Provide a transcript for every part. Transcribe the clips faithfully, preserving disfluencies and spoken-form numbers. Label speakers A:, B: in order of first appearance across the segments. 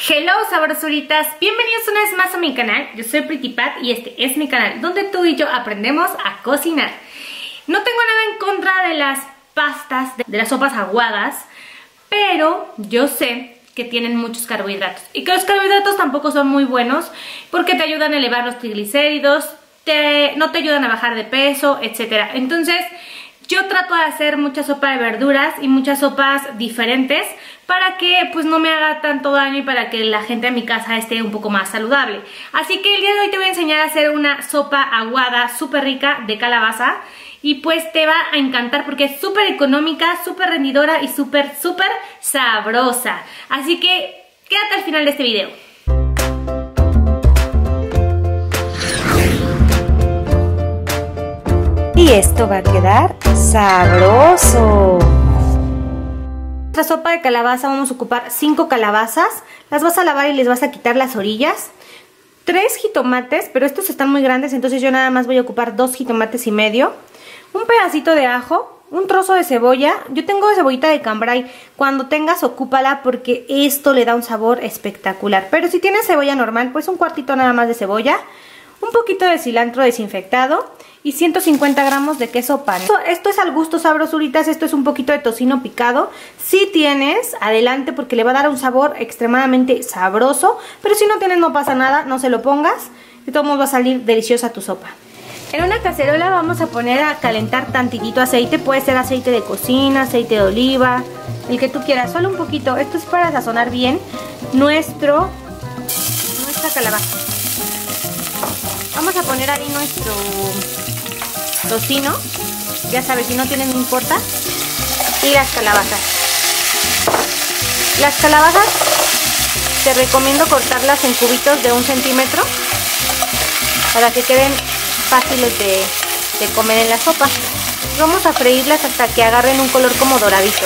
A: Hello sabrosuritas, bienvenidos una vez más a mi canal. Yo soy Pretty Pat y este es mi canal donde tú y yo aprendemos a cocinar. No tengo nada en contra de las pastas, de las sopas aguadas, pero yo sé que tienen muchos carbohidratos y que los carbohidratos tampoco son muy buenos porque te ayudan a elevar los triglicéridos, te, no te ayudan a bajar de peso, etcétera. Entonces yo trato de hacer mucha sopa de verduras y muchas sopas diferentes para que pues no me haga tanto daño y para que la gente de mi casa esté un poco más saludable. Así que el día de hoy te voy a enseñar a hacer una sopa aguada súper rica de calabaza y pues te va a encantar porque es súper económica, súper rendidora y súper súper sabrosa. Así que quédate al final de este video.
B: Y esto va a quedar sabroso.
A: Nuestra sopa de calabaza vamos a ocupar cinco calabazas. Las vas a lavar y les vas a quitar las orillas. Tres jitomates, pero estos están muy grandes, entonces yo nada más voy a ocupar dos jitomates y medio. Un pedacito de ajo, un trozo de cebolla. Yo tengo cebollita de cambray. Cuando tengas, ocúpala porque esto le da un sabor espectacular. Pero si tienes cebolla normal, pues un cuartito nada más de cebolla. Un poquito de cilantro desinfectado y ciento cincuenta gramos de queso panela. Esto, esto es al gusto, sabrosuritas. Esto es un poquito de tocino picado. Si tienes, adelante, porque le va a dar un sabor extremadamente sabroso. Pero si no tienes, no pasa nada, no se lo pongas. De todos modos va a salir deliciosa tu sopa. En una cacerola vamos a poner a calentar tantitito aceite. Puede ser aceite de cocina, aceite de oliva, el que tú quieras, solo un poquito. Esto es para sazonar bien nuestro, nuestra calabaza. Vamos a poner ahí nuestro tocino, ya sabes, si no tienes no importa, y las calabazas. Las calabazas te recomiendo cortarlas en cubitos de un centímetro para que queden fáciles de, de comer en la sopa. Vamos a freírlas hasta que agarren un color como doradito.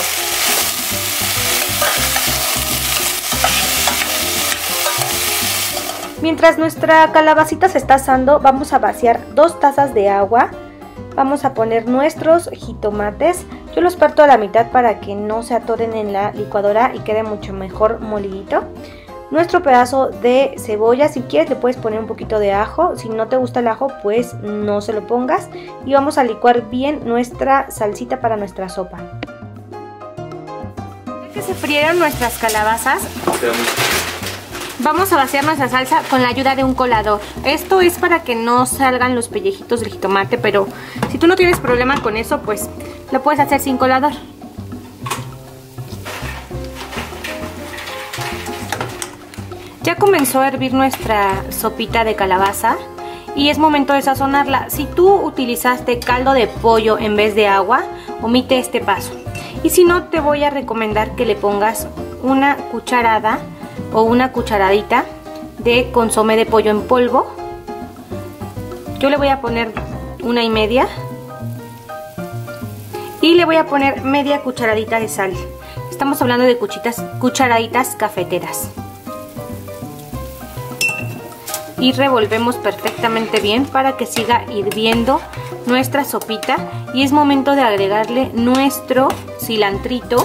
A: Mientras nuestra calabacita se está asando, vamos a vaciar dos tazas de agua. Vamos a poner nuestros jitomates. Yo los parto a la mitad para que no se atoren en la licuadora y quede mucho mejor molidito. Nuestro pedazo de cebolla, si quieres le puedes poner un poquito de ajo. Si no te gusta el ajo, pues no se lo pongas. Y vamos a licuar bien nuestra salsita para nuestra sopa. Ya que se frieron nuestras calabazas, vamos a vaciar nuestra salsa con la ayuda de un colador. Esto es para que no salgan los pellejitos del jitomate, pero si tú no tienes problema con eso, pues lo puedes hacer sin colador. Ya comenzó a hervir nuestra sopita de calabaza y es momento de sazonarla. Si tú utilizaste caldo de pollo en vez de agua, omite este paso. Y si no, te voy a recomendar que le pongas una cucharada o una cucharadita de consomé de pollo en polvo. Yo le voy a poner una y media y le voy a poner media cucharadita de sal. Estamos hablando de cuchitas, cucharaditas cafeteras. Y revolvemos perfectamente bien para que siga hirviendo nuestra sopita. Y es momento de agregarle nuestro cilantrito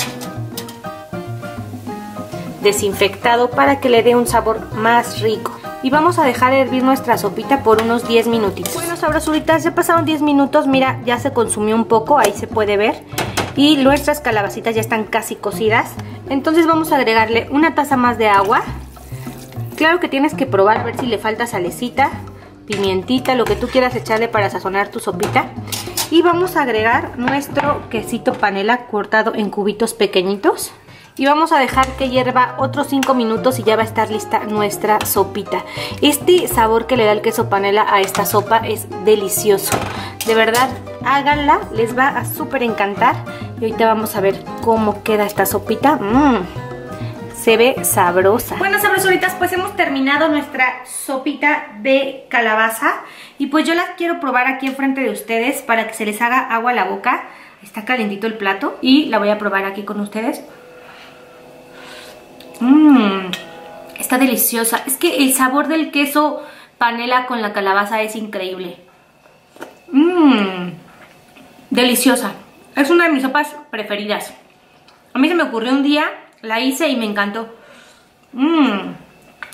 A: desinfectado para que le dé un sabor más rico. Y vamos a dejar hervir nuestra sopita por unos diez minutitos. Bueno, sabrosuritas, ya pasaron diez minutos. Mira, ya se consumió un poco, ahí se puede ver. Y nuestras calabacitas ya están casi cocidas. Entonces vamos a agregarle una taza más de agua. Claro que tienes que probar a ver si le falta salecita, pimientita, lo que tú quieras echarle para sazonar tu sopita. Y vamos a agregar nuestro quesito panela cortado en cubitos pequeñitos. Y vamos a dejar que hierva otros cinco minutos y ya va a estar lista nuestra sopita. Este sabor que le da el queso panela a esta sopa es delicioso. De verdad, háganla, les va a súper encantar. Y ahorita vamos a ver cómo queda esta sopita. Mmm, se ve sabrosa. Bueno, sabrosuritas, pues hemos terminado nuestra sopita de calabaza. Y pues yo la quiero probar aquí enfrente de ustedes para que se les haga agua a la boca. Está calentito el plato y la voy a probar aquí con ustedes. Mmm, está deliciosa. Es que el sabor del queso panela con la calabaza es increíble. Mmm, deliciosa. Es una de mis sopas preferidas. A mí se me ocurrió un día, la hice y me encantó. Mmm.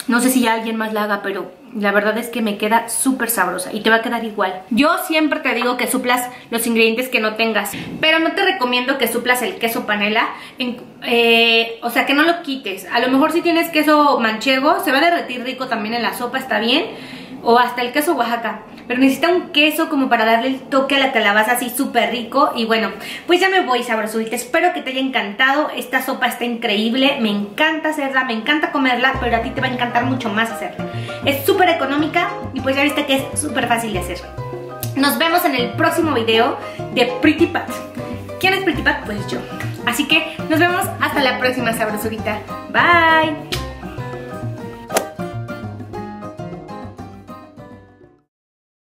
A: No sé si ya alguien más la haga, pero la verdad es que me queda súper sabrosa y te va a quedar igual. Yo siempre te digo que suplas los ingredientes que no tengas, pero no te recomiendo que suplas el queso panela, en, eh, o sea, que no lo quites. A lo mejor si tienes queso manchego, se va a derretir rico también en la sopa, está bien. O hasta el queso Oaxaca, pero necesita un queso como para darle el toque a la calabaza así súper rico. Y bueno, pues ya me voy, sabrosudita. Espero que te haya encantado. Esta sopa está increíble, me encanta hacerla, me encanta comerla, pero a ti te va a encantar mucho más hacerla. Es súper económica y pues ya viste que es súper fácil de hacer. Nos vemos en el próximo video de Pretty Pat. ¿Quién es Pretty Pat? Pues yo. Así que nos vemos hasta la próxima, sabrosudita. Bye.